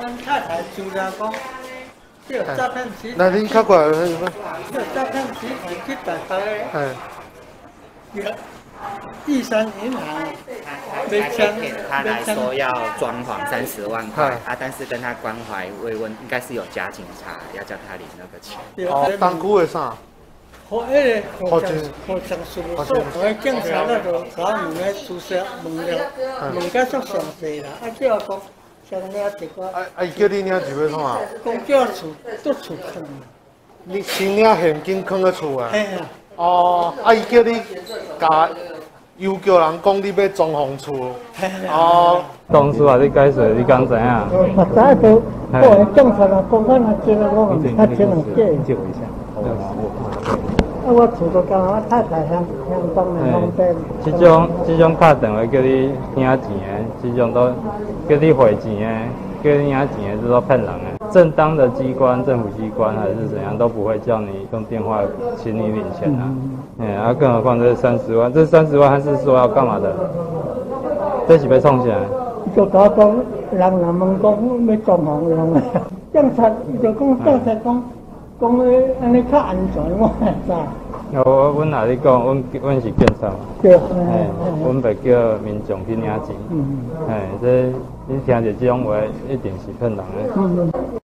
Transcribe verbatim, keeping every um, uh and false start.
阮太太就了讲，叫诈骗集那恁较过来迄个？ 叫诈骗集团去打开哎。 有第三银行， 他他骗他来说要装潢三十万块啊，但是跟他关怀慰问，应该是有加警察要叫他领那个钱。 哦，当初的啥？ 和迄个和政和政事务所，和警察那度甲问个注册问了，问甲足详细啦，啊叫我讲，像领一个。 啊啊！伊叫你领就要创啊？ 讲叫厝都厝坑。 你先领现金藏喺厝啊？ 嘿啊。 哦，啊！伊叫你甲要求人讲你要装潢厝。哦。 当初啊，你解释你讲怎样？ 我早都我的警察啊，公安啊，接了我们他接了借。借我一下。啊，我厝都讲我太太向向东的方便。 这种这种打电话叫你领钱的，这种都叫你汇钱的，叫你领钱的，这都骗人的。正当的机关、政府机关还是怎样，都不会叫你用电话请你领钱啊。哎、嗯，啊，更何况这三十万，这三十万还是说要干嘛的？这是被冲起来。 就甲我讲，人若问讲要装潢用的，警察伊就讲警察讲。讲诶，安尼较安全，我会知。 我阮哪里讲，阮阮是警察嘛。 对。 哎，阮袂叫民众去领钱。嗯。哎，这你听着这种话，一定是骗人的。嗯。